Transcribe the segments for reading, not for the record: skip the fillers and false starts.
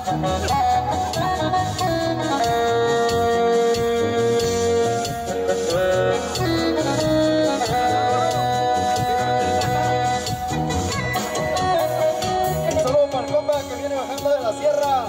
Saludos para el compa que viene bajando de la sierra.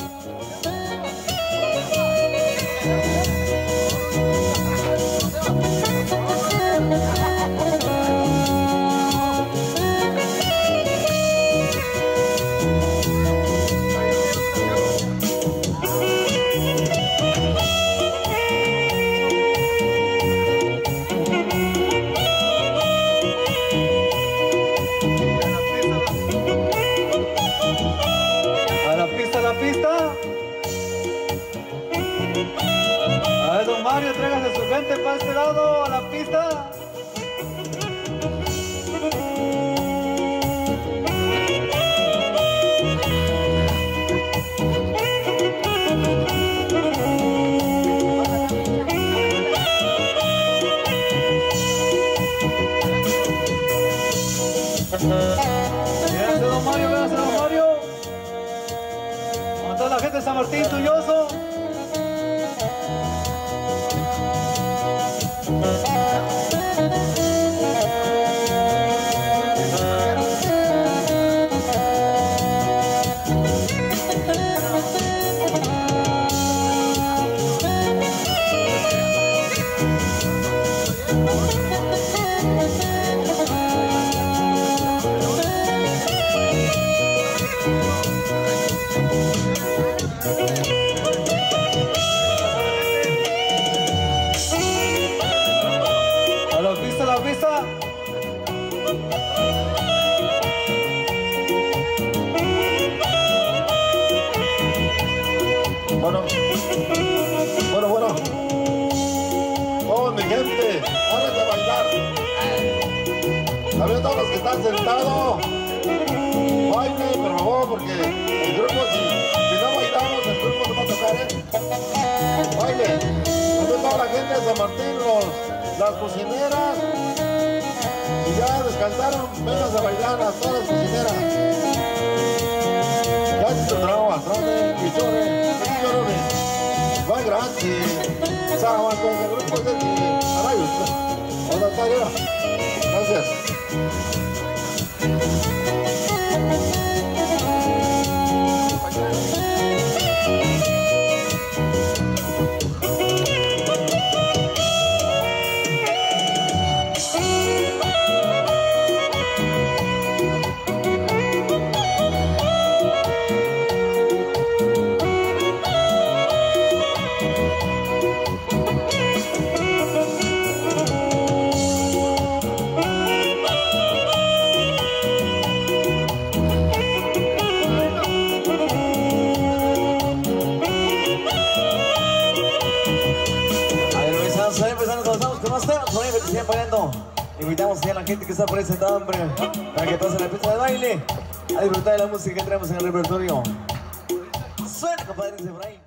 La pista. A ver, don Mario, tráigase su gente para este lado, a la pista. Véanse, don Mario, véanse, don Mario. Con toda la gente de San Martín, Tulloso. La pista. Bueno. Todos mi gente, hora de bailar. También todos los que están sentados, bailen, por favor, porque el grupo, si no bailamos, el grupo no va a tocar, Baile. También toda la gente de San Martín, las cocineras, y ya descansaron, vengan a bailar a todas las cocineras. Ya se traba, trone, pichone, va gratis. Sábado, el grupo es de Arayos. Hola, Taria. Gracias. Invitamos a la gente que está por ahí sentada, hombre, para que pasen la pista de baile a disfrutar de la música que traemos en el repertorio. Suena, compadre, dice por ahí.